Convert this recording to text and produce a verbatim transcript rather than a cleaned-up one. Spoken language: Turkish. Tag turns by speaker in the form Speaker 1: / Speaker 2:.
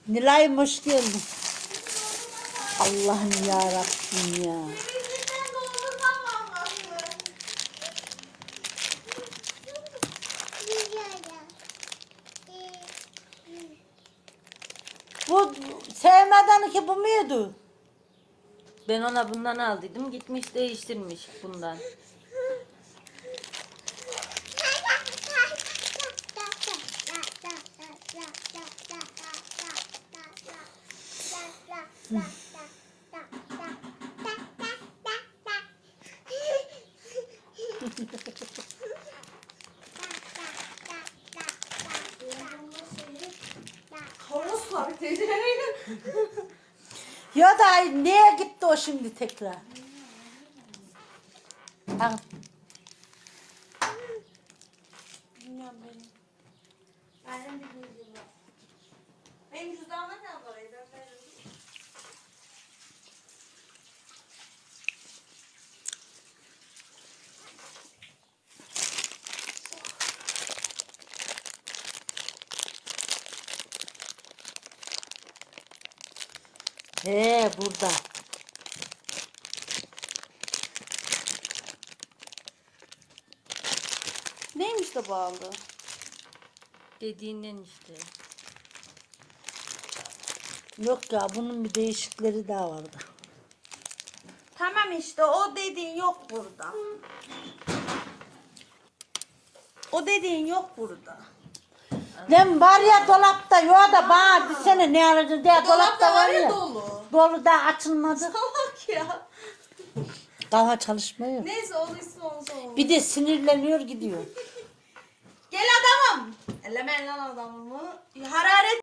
Speaker 1: Nilay'ım hoş geldin. Allah'ım ya Rabbim ya. Bu sevmeden ki bu muydu?
Speaker 2: Ben ona bundan aldıydım. Gitmiş değiştirmiş bundan.
Speaker 3: Horoz var teyze.
Speaker 1: Ya da neye gitti o şimdi tekrar? Tamam.
Speaker 3: Bilmiyorum benim. Benim bir bilgim var. Benim cüzdanımda ne var? Ben veririm.
Speaker 1: He burada.
Speaker 3: Neymiş de bağlı?
Speaker 2: Dediğinden işte.
Speaker 1: Yok ya bunun bir değişikleri daha vardı.
Speaker 3: Tamam işte o dediğin yok burada. O dediğin yok burada.
Speaker 1: Lan var ya dolapta yok da bana desene ne alacaksın diye dolapta var ya.
Speaker 3: dolu.
Speaker 1: Dolu da açılmadı.
Speaker 3: Salak ya.
Speaker 1: Daha çalışmıyor.
Speaker 3: Neyse olursa olsa olur.
Speaker 1: Bir de sinirleniyor gidiyor.
Speaker 3: Gel adamım. Ellemeyin lan adamımı. Hararet